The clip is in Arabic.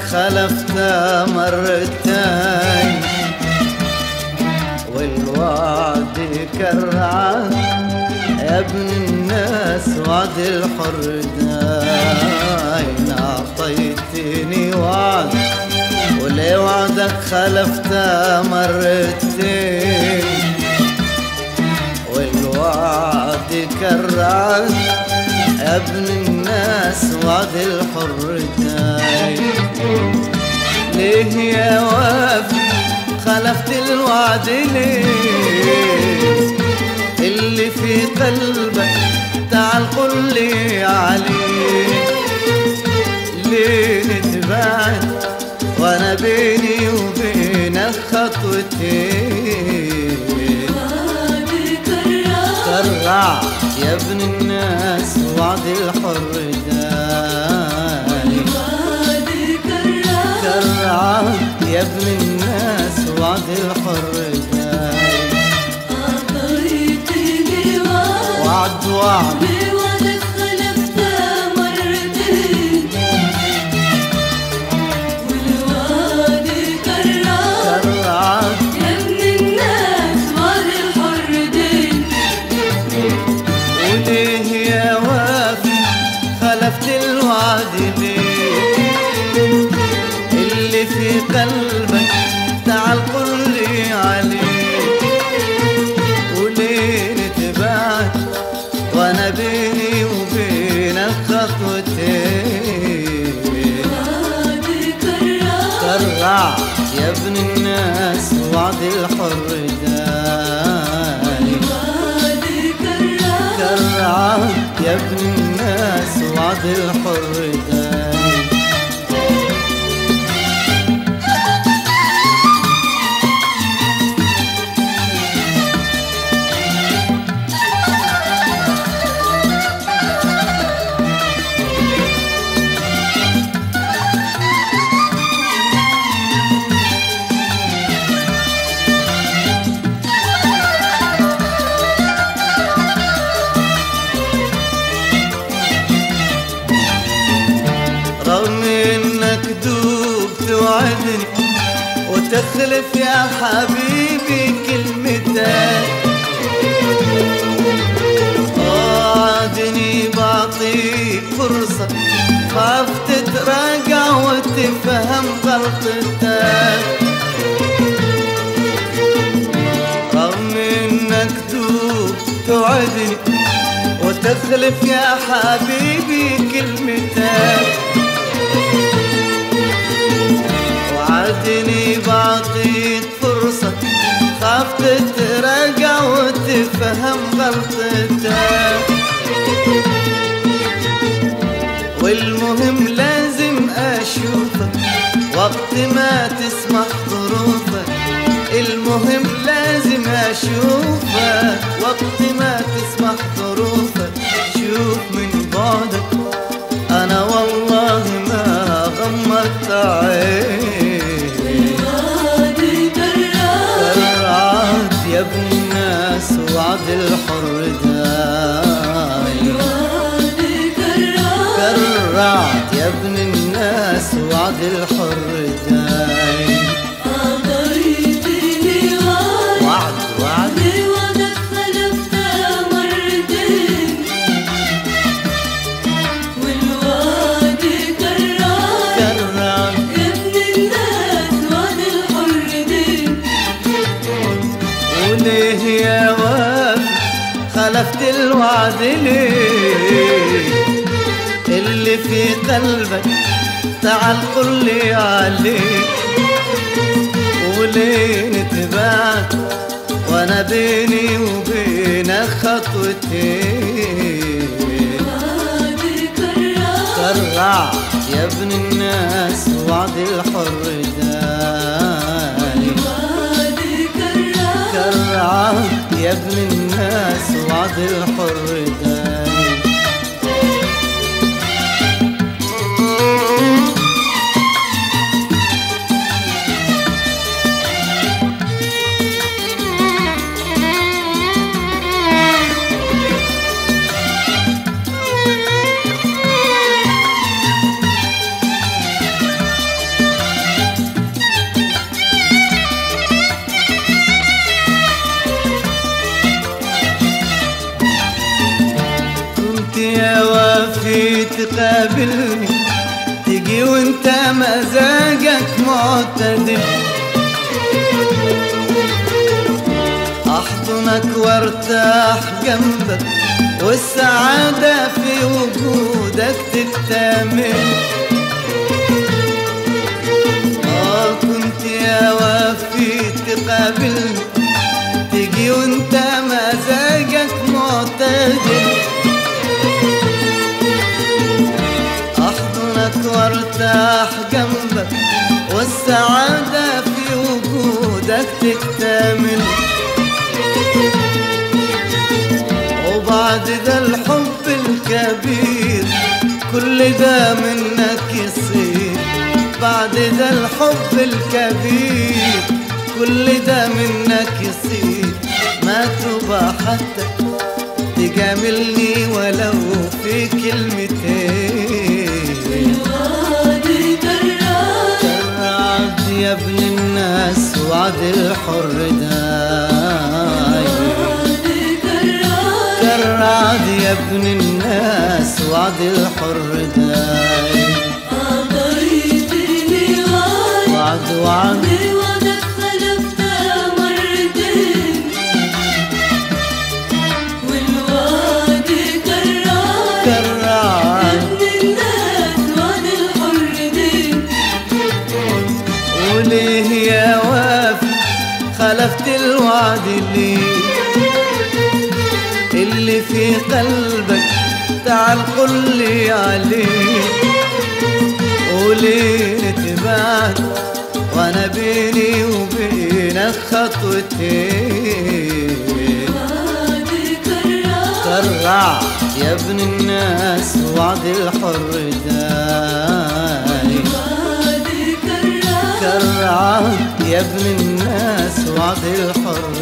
خلفته مرتين والوعد كرعه يا ابن الناس وعد الحر داين. اعطيتني وعد وليه وعدك خلفته مرتين والوعد كرعه يا ابن الناس وعد الحر داين. ليه يا وافي خلفت الوعد ليه؟ اللي في قلبك تعال قل لي عليه. ليه نتباعد وانا بيني وبينك خطوتين؟ كرع يا ابن الناس وعد الحر دايم. كرع يا ابن الناس وعد الحر دايم. أعطيتني وعد وعد بوعدك خلفته مرتين والوعد كرعك يا ابن الناس وعد الحر دين. وليه يا وافي خلفت الوعد ليه؟ اللي في قلبك تعال قل لي عليه. وليه نتباعد وانا بيني وبينك خطوتين؟ كرع يا ابن الناس وعد الحر دايم. كرع يا ابن الناس وعد الحر دايم. رغم انك دوب توعدني وتخلف يا حبيبي كلمتك، وعدني بعطيك فرصة خاف تتراجع وتفهم غلطتك. رغم انك دوب توعدني وتخلف يا حبيبي كلمتك، وعدني بعطيك فرصة خاف تتراجع وتفهم غلطتك. والمهم لازم أشوفك وقت ما تسمح ظروفك. المهم لازم أشوفك وقت ما تسمح ظروفك. شوف من بعدك أنا والله ما غمضت عيني. كرعت يا ابن الناس وعد الحر دايم. كرعت يا ابن الناس وعد الحر دايم. أعطيتني وعد وعد بوعدك خلفته مرتين والوعد كرعك كرعت يا ابن الناس وعد الحر دين. وليه يا وافي خلفت الوعد ليه؟ اللي في قلبك تعال قل لي عليه. وليه نتباعد وانا بيني وبينك خطوتين؟ كرع يا ابن الناس وعد الحر دايم. كرع يا ابن الناس وعد الحر دايم. تقابلني تجي وانت مزاجك معتدل، احضنك وارتاح جنبك والسعادة في وجودك تكتمل. كنت يا وفي تقابلني تجي وانت مزاجك معتدل، احضنك وارتاح جنبك والسعادة في وجودك تكتمل. وبعد ذا الحب الكبير كل ده منك يصير، بعد ذا الحب الكبير كل ده منك يصير، ما تبقى حتى تجاملني ولو في كلمتين. الوعد كرعت يا ابن الناس وعد الحر داي، كرعت يا ابن الناس وعد الحر داي. وعد بوعدك خلفت مرتين، والوعد كرعت ابن الناس وعد الحر دين. وليه يا وافي خلفت الوعد اللي في قلبك تعال قل لي عليه؟ وليه تبعد وانا بيني وبينك خطوتين؟ كرعت يا ابن الناس وعد الحر داي، كرعت يا ابن الناس وعد الحر